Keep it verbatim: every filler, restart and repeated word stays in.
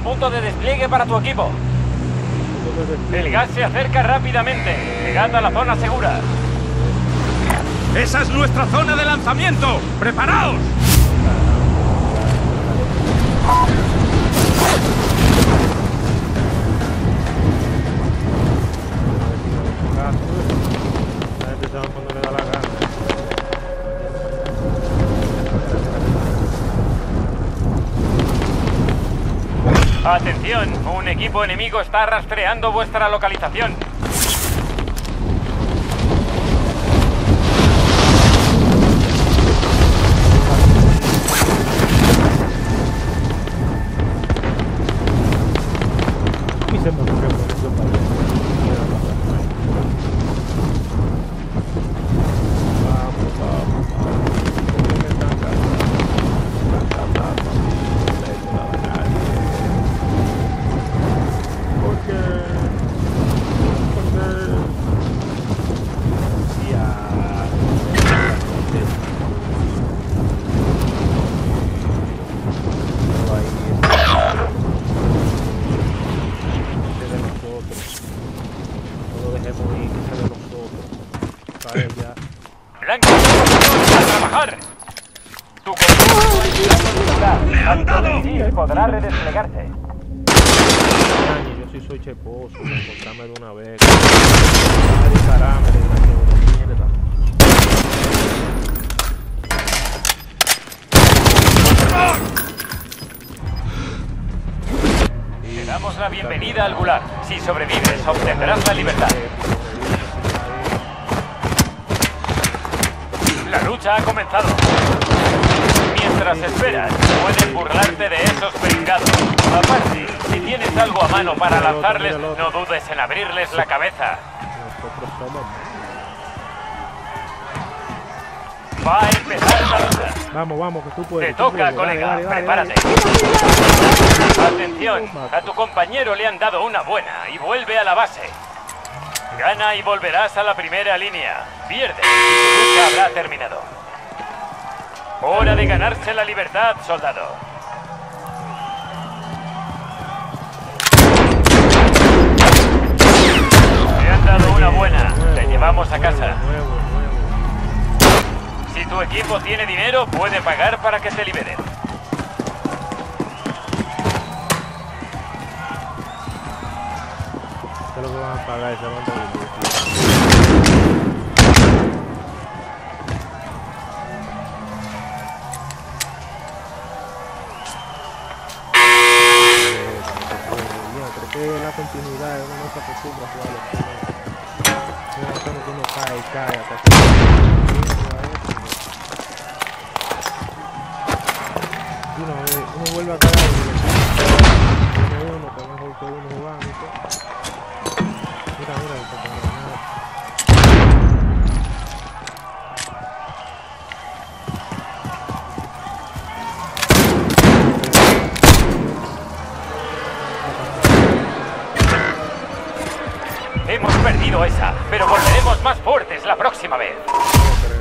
punto de despliegue para tu equipo. El gas se acerca rápidamente. Llegad a la zona segura. ¡Esa es nuestra zona de lanzamiento! ¡Preparaos! Atención, un equipo enemigo está rastreando vuestra localización. Blanco, a trabajar. Tu compañero podrá redesplegarse. Yo sí soy cheposo, encontrarme de una vez. A dispararme de una mierda. Te damos la bienvenida al Gulag. Si sobrevives, obtendrás la libertad. La lucha ha comenzado. Mientras esperas, puedes burlarte de esos pringados. Aparte, si tienes algo a mano para lanzarles, no dudes en abrirles la cabeza. Va a empezar la lucha. Vamos, vamos, que tú puedes. Te toca, colega. Prepárate. Atención, a tu compañero le han dado una buena y vuelve a la base. Gana y volverás a la primera línea. Pierde y tu lucha habrá terminado. Hora de ganarse la libertad, soldado. Te han dado una buena. Te llevamos a casa. Si tu equipo tiene dinero, puede pagar para que te liberen. ¿Qué es lo que van a pagar esa banda de creo que la continuidad uno no se acostumbra a jugar los que uno cae y cae hasta que uno, uno vuelve a caer y uno, uno, que mejor que uno jugando y todo. Mira, mira, el fotorrenado. Hemos perdido esa, pero volveremos más fuertes la próxima vez.